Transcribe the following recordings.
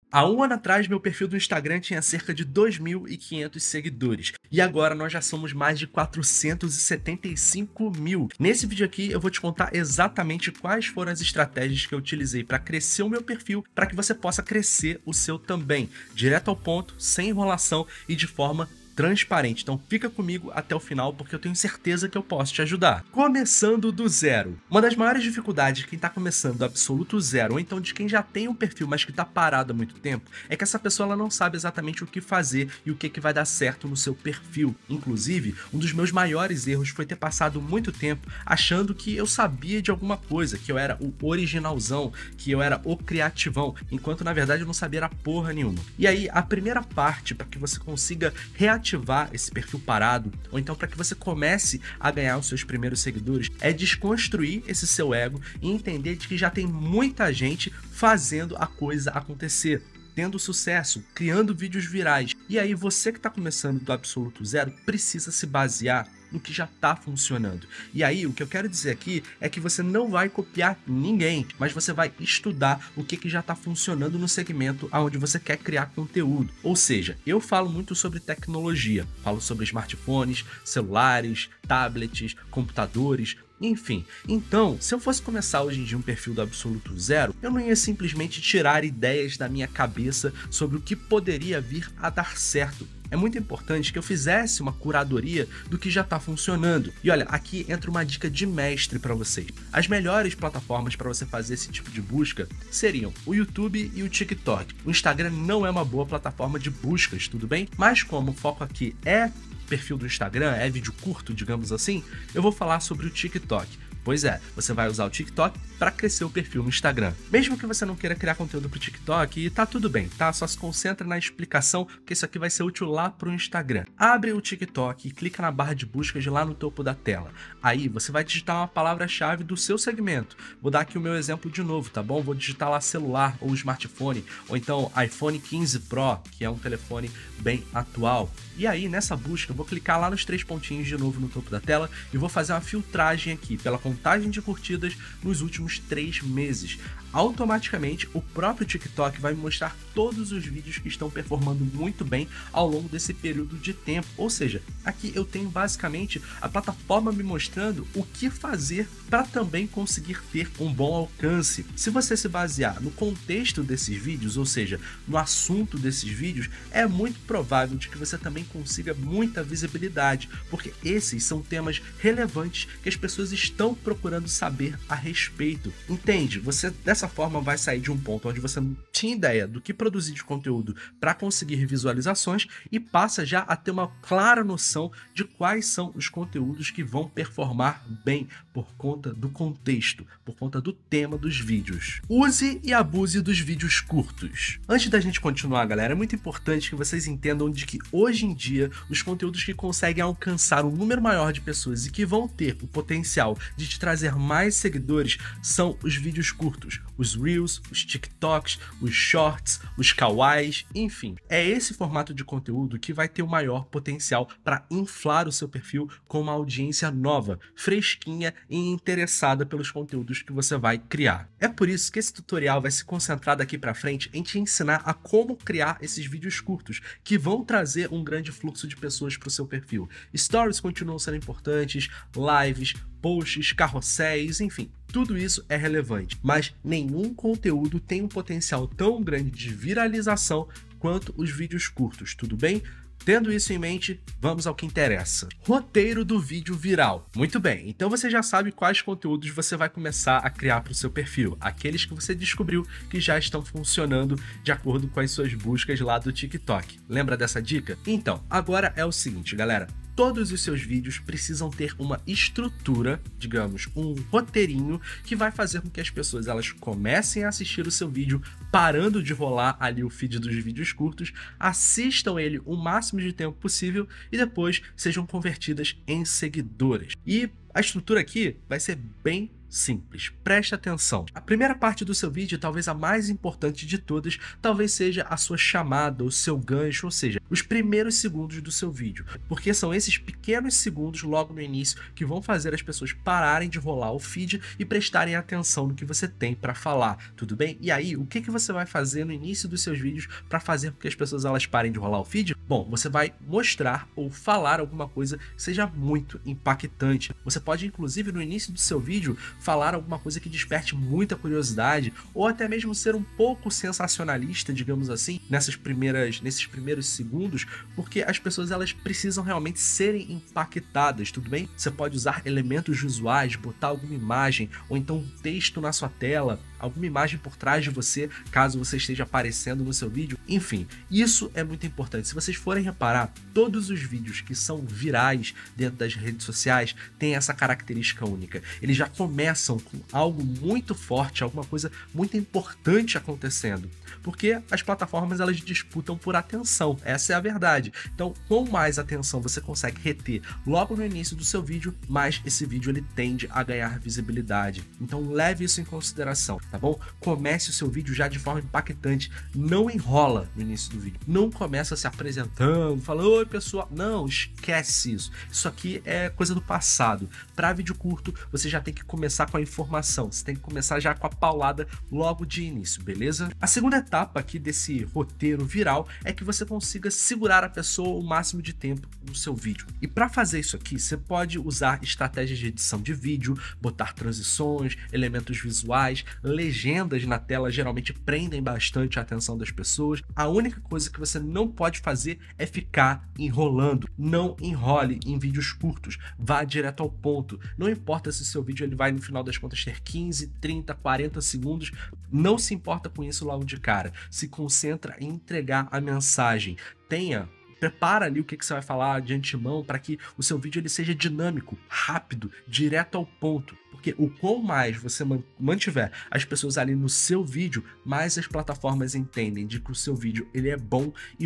Há um ano atrás, meu perfil do Instagram tinha cerca de 2.500 seguidores. E agora nós já somos mais de 475 mil. Nesse vídeo aqui eu vou te contar exatamente quais foram as estratégias que eu utilizei para crescer o meu perfil, para que você possa crescer o seu também. Direto ao ponto, sem enrolação e de forma transparente. Então fica comigo até o final porque eu tenho certeza que eu posso te ajudar. Começando do zero. Uma das maiores dificuldades de quem está começando do absoluto zero, ou então de quem já tem um perfil, mas que está parado há muito tempo, é que essa pessoa ela não sabe exatamente o que fazer e o que vai dar certo no seu perfil. Inclusive, um dos meus maiores erros foi ter passado muito tempo achando que eu sabia de alguma coisa, que eu era o originalzão, que eu era o criativão, enquanto na verdade eu não sabia era porra nenhuma. E aí, a primeira parte para que você consiga reativar esse perfil parado, ou então para que você comece a ganhar os seus primeiros seguidores, é desconstruir esse seu ego e entender de que já tem muita gente fazendo a coisa acontecer, tendo sucesso, criando vídeos virais. E aí você que está começando do absoluto zero precisa se basear no que já está funcionando. E aí o que eu quero dizer aqui é que você não vai copiar ninguém, mas você vai estudar o que já está funcionando no segmento aonde você quer criar conteúdo. Ou seja, eu falo muito sobre tecnologia, falo sobre smartphones, celulares, tablets, computadores, enfim. Então, se eu fosse começar hoje em dia um perfil do absoluto zero, eu não ia simplesmente tirar ideias da minha cabeça sobre o que poderia vir a dar certo. É muito importante que eu fizesse uma curadoria do que já está funcionando. E olha, aqui entra uma dica de mestre para vocês. As melhores plataformas para você fazer esse tipo de busca seriam o YouTube e o TikTok. O Instagram não é uma boa plataforma de buscas, tudo bem? Mas como o foco aqui é perfil do Instagram, é vídeo curto, digamos assim, eu vou falar sobre o TikTok. Pois é, você vai usar o TikTok para crescer o perfil no Instagram. Mesmo que você não queira criar conteúdo para o TikTok, tá tudo bem, tá? Só se concentra na explicação, porque isso aqui vai ser útil lá para o Instagram. Abre o TikTok e clica na barra de buscas lá no topo da tela. Aí você vai digitar uma palavra-chave do seu segmento. Vou dar aqui o meu exemplo de novo, tá bom? Vou digitar lá celular ou smartphone, ou então iPhone 15 Pro, que é um telefone bem atual. E aí, nessa busca, eu vou clicar lá nos 3 pontinhos de novo no topo da tela e vou fazer uma filtragem aqui pela contagem de curtidas nos últimos 3 meses. Automaticamente, o próprio TikTok vai me mostrar todos os vídeos que estão performando muito bem ao longo desse período de tempo. Ou seja, aqui eu tenho basicamente a plataforma me mostrando o que fazer para também conseguir ter um bom alcance. Se você se basear no contexto desses vídeos, ou seja, no assunto desses vídeos, é muito provável de que você também consiga muita visibilidade, porque esses são temas relevantes que as pessoas estão procurando saber a respeito. Entende? Você dessa forma vai sair de um ponto onde você não tinha ideia do que produzir de conteúdo para conseguir visualizações e passa já a ter uma clara noção de quais são os conteúdos que vão performar bem por conta do contexto, por conta do tema dos vídeos. Use e abuse dos vídeos curtos. Antes da gente continuar, galera, é muito importante que vocês entendam de que hoje em dia os conteúdos que conseguem alcançar um número maior de pessoas e que vão ter o potencial de te trazer mais seguidores são os vídeos curtos, os Reels, os TikToks, os Shorts, os Kawais, enfim. É esse formato de conteúdo que vai ter o maior potencial para inflar o seu perfil com uma audiência nova, fresquinha e interessada pelos conteúdos que você vai criar. É por isso que esse tutorial vai se concentrar daqui para frente em te ensinar a como criar esses vídeos curtos, que vão trazer um grande fluxo de pessoas para o seu perfil. Stories continuam sendo importantes, lives, posts, carrosséis, enfim, tudo isso é relevante, mas nenhum conteúdo tem um potencial tão grande de viralização quanto os vídeos curtos, tudo bem? Tendo isso em mente, vamos ao que interessa. Roteiro do vídeo viral. Muito bem, então você já sabe quais conteúdos você vai começar a criar para o seu perfil, aqueles que você descobriu que já estão funcionando de acordo com as suas buscas lá do TikTok. Lembra dessa dica? Então, agora é o seguinte, galera. Todos os seus vídeos precisam ter uma estrutura, digamos, um roteirinho que vai fazer com que as pessoas elas comecem a assistir o seu vídeo parando de rolar ali o feed dos vídeos curtos, assistam ele o máximo de tempo possível e depois sejam convertidas em seguidores. E a estrutura aqui vai ser bem simples. Preste atenção. A primeira parte do seu vídeo, talvez a mais importante de todas, talvez seja a sua chamada, o seu gancho, ou seja, os primeiros segundos do seu vídeo. Porque são esses pequenos segundos logo no início que vão fazer as pessoas pararem de rolar o feed e prestarem atenção no que você tem para falar, tudo bem? E aí, o que você vai fazer no início dos seus vídeos para fazer com que as pessoas elas parem de rolar o feed? Bom, você vai mostrar ou falar alguma coisa que seja muito impactante. Você pode, inclusive, no início do seu vídeo, falar alguma coisa que desperte muita curiosidade, ou até mesmo ser um pouco sensacionalista, digamos assim, nesses primeiros segundos, porque as pessoas elas precisam realmente serem impactadas, tudo bem? Você pode usar elementos visuais, botar alguma imagem, ou então um texto na sua tela, alguma imagem por trás de você, caso você esteja aparecendo no seu vídeo. Enfim, isso é muito importante. Se vocês forem reparar, todos os vídeos que são virais dentro das redes sociais têm essa característica única. Eles já começam com algo muito forte, alguma coisa muito importante acontecendo, porque as plataformas elas disputam por atenção, essa é a verdade. Então, quanto mais atenção você consegue reter logo no início do seu vídeo, mais esse vídeo ele tende a ganhar visibilidade. Então, leve isso em consideração, tá bom? Comece o seu vídeo já de forma impactante, não enrola no início do vídeo, não começa se apresentando, falando, oi pessoal, não, esquece isso. Isso aqui é coisa do passado. Para vídeo curto, você já tem que começar com a informação, você tem que começar já com a paulada logo de início, beleza? A segunda etapa aqui desse roteiro viral é que você consiga segurar a pessoa o máximo de tempo no seu vídeo. E para fazer isso aqui, você pode usar estratégias de edição de vídeo, botar transições, elementos visuais, legendas na tela geralmente prendem bastante a atenção das pessoas. A única coisa que você não pode fazer é ficar enrolando. Não enrole em vídeos curtos, vá direto ao ponto. Não importa se o seu vídeo ele vai no final das contas ter 15, 30, 40 segundos, não se importa com isso logo de cara. Se concentra em entregar a mensagem. Prepara ali o que você vai falar de antemão para que o seu vídeo ele seja dinâmico, rápido, direto ao ponto. Porque o quanto mais você mantiver as pessoas ali no seu vídeo, mais as plataformas entendem de que o seu vídeo ele é bom e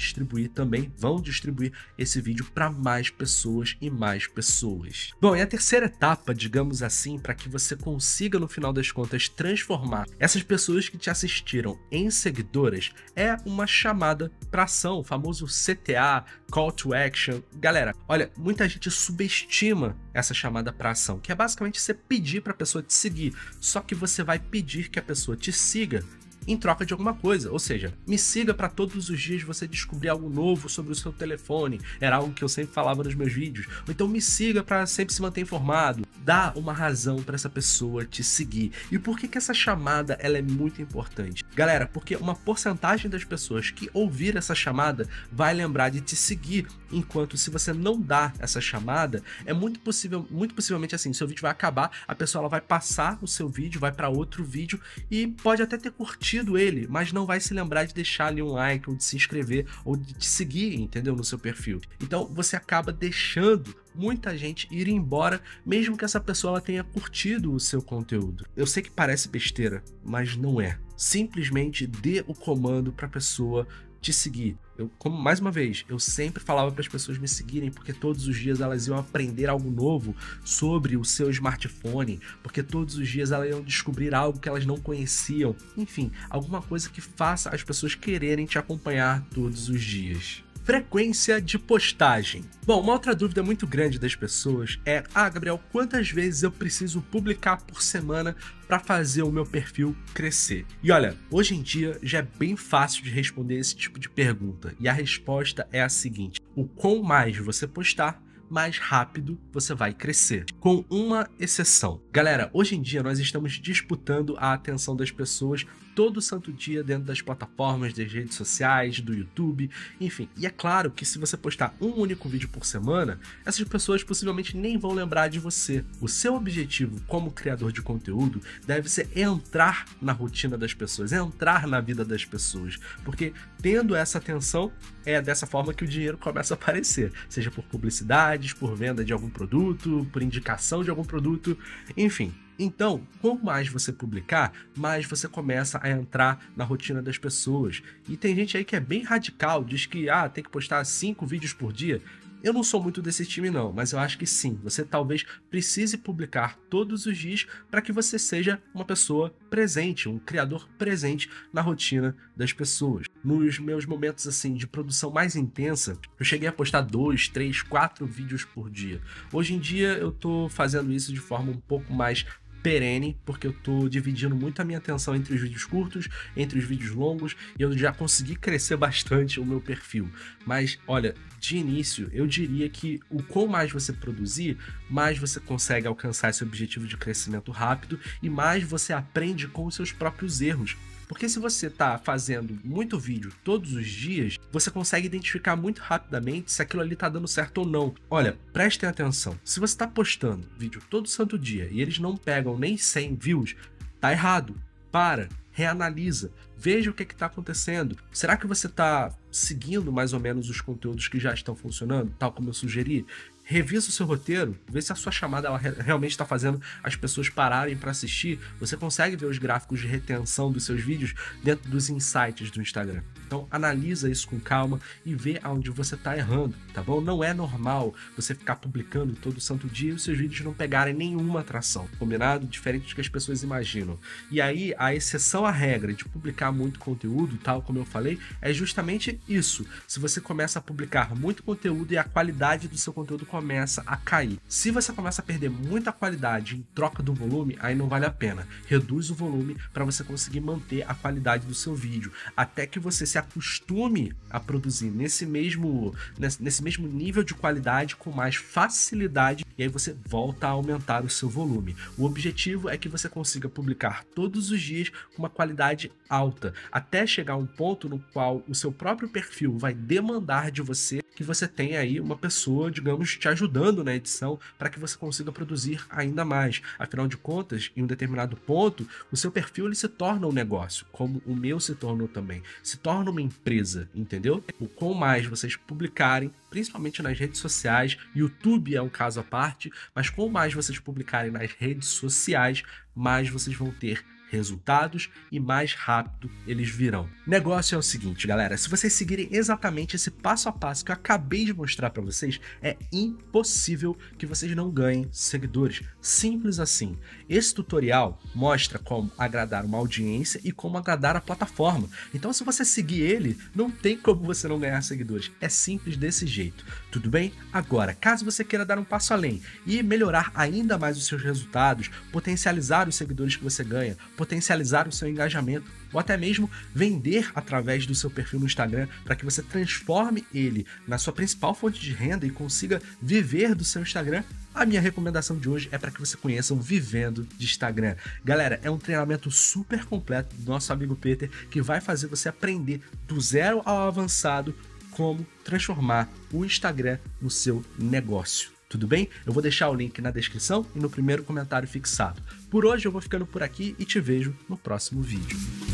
vão distribuir esse vídeo para mais pessoas e mais pessoas. Bom, e a terceira etapa, digamos assim, para que você consiga no final das contas transformar essas pessoas que te assistiram em seguidoras, é uma chamada para ação, o famoso CTA, Call to Action. Galera, olha, muita gente subestima essa chamada para ação, que é basicamente você pedir para a pessoa te seguir, só que você vai pedir que a pessoa te siga em troca de alguma coisa, ou seja, me siga para todos os dias você descobrir algo novo sobre o seu telefone, era algo que eu sempre falava nos meus vídeos, ou então me siga para sempre se manter informado. Dá uma razão para essa pessoa te seguir. E por que essa chamada ela é muito importante? Galera, porque uma porcentagem das pessoas que ouvir essa chamada vai lembrar de te seguir, enquanto se você não dá essa chamada, é muito possivelmente assim, seu vídeo vai acabar, a pessoa ela vai passar o seu vídeo, vai para outro vídeo e pode até ter curtido ele, mas não vai se lembrar de deixar ali um like, ou de se inscrever, ou de te seguir, entendeu? No seu perfil. Então você acaba deixando muita gente ir embora, mesmo que essa pessoa ela tenha curtido o seu conteúdo. Eu sei que parece besteira, mas não é. Simplesmente dê o comando para a pessoa te seguir. Mais uma vez, eu sempre falava para as pessoas me seguirem, porque todos os dias elas iam aprender algo novo sobre o seu smartphone, porque todos os dias elas iam descobrir algo que elas não conheciam. Enfim, alguma coisa que faça as pessoas quererem te acompanhar todos os dias. Frequência de postagem. Bom, uma outra dúvida muito grande das pessoas é: Gabriel, quantas vezes eu preciso publicar por semana para fazer o meu perfil crescer? E olha, hoje em dia já é bem fácil de responder esse tipo de pergunta. E a resposta é a seguinte: o quão mais você postar, mais rápido você vai crescer. Com uma exceção. Galera, hoje em dia nós estamos disputando a atenção das pessoas todo santo dia dentro das plataformas, das redes sociais, do YouTube, enfim. E é claro que se você postar um único vídeo por semana, essas pessoas possivelmente nem vão lembrar de você. O seu objetivo como criador de conteúdo deve ser entrar na rotina das pessoas, entrar na vida das pessoas, porque tendo essa atenção, é dessa forma que o dinheiro começa a aparecer, seja por publicidades, por venda de algum produto, por indicação de algum produto, enfim. Então, quanto mais você publicar, mais você começa a entrar na rotina das pessoas. E tem gente aí que é bem radical, diz que tem que postar 5 vídeos por dia. Eu não sou muito desse time não, mas eu acho que sim, você talvez precise publicar todos os dias para que você seja uma pessoa presente, um criador presente na rotina das pessoas. Nos meus momentos assim de produção mais intensa, eu cheguei a postar 2, 3, 4 vídeos por dia. Hoje em dia eu tô fazendo isso de forma um pouco mais perene, porque eu tô dividindo muito a minha atenção entre os vídeos curtos, entre os vídeos longos, e eu já consegui crescer bastante o meu perfil. Mas, olha, de início, eu diria que o quanto mais você produzir, mais você consegue alcançar esse objetivo de crescimento rápido e mais você aprende com os seus próprios erros. Porque se você está fazendo muito vídeo todos os dias, você consegue identificar muito rapidamente se aquilo ali está dando certo ou não. Olha, prestem atenção, se você está postando vídeo todo santo dia e eles não pegam nem 100 views, tá errado. Para, reanalisa, veja o que está acontecendo. Será que você está seguindo mais ou menos os conteúdos que já estão funcionando, tal como eu sugeri? Revisa o seu roteiro, vê se a sua chamada ela realmente está fazendo as pessoas pararem para assistir. Você consegue ver os gráficos de retenção dos seus vídeos dentro dos insights do Instagram. Então analisa isso com calma e vê aonde você está errando, tá bom? Não é normal você ficar publicando todo santo dia e os seus vídeos não pegarem nenhuma atração, combinado? Diferente do que as pessoas imaginam. E aí a exceção à regra de publicar muito conteúdo, tal como eu falei, é justamente isso. Se você começa a publicar muito conteúdo e a qualidade do seu conteúdo começa a cair. Se você começa a perder muita qualidade em troca do volume, aí não vale a pena. Reduz o volume para você conseguir manter a qualidade do seu vídeo, até que você se acostume a produzir nesse mesmo nível de qualidade com mais facilidade, e aí você volta a aumentar o seu volume. O objetivo é que você consiga publicar todos os dias com uma qualidade alta, até chegar a um ponto no qual o seu próprio perfil vai demandar de você que você tenha aí uma pessoa, digamos, te ajudando na edição para que você consiga produzir ainda mais. Afinal de contas, em um determinado ponto, o seu perfil ele se torna um negócio, como o meu se tornou também. Se torna uma empresa, entendeu? O quanto mais vocês publicarem, principalmente nas redes sociais, YouTube é um caso à parte, mas quanto mais vocês publicarem nas redes sociais, mais vocês vão ter resultados e mais rápido eles virão. O negócio é o seguinte, galera, se vocês seguirem exatamente esse passo a passo que eu acabei de mostrar para vocês, é impossível que vocês não ganhem seguidores. Simples assim. Esse tutorial mostra como agradar uma audiência e como agradar a plataforma. Então, se você seguir ele, não tem como você não ganhar seguidores. É simples desse jeito. Tudo bem? Agora, caso você queira dar um passo além e melhorar ainda mais os seus resultados, potencializar os seguidores que você ganha, potencializar o seu engajamento ou até mesmo vender através do seu perfil no Instagram para que você transforme ele na sua principal fonte de renda e consiga viver do seu Instagram, a minha recomendação de hoje é para que você conheça o Vivendo de Instagram. Galera, é um treinamento super completo do nosso amigo Peter que vai fazer você aprender do zero ao avançado como transformar o Instagram no seu negócio. Tudo bem? Eu vou deixar o link na descrição e no primeiro comentário fixado. Por hoje eu vou ficando por aqui e te vejo no próximo vídeo.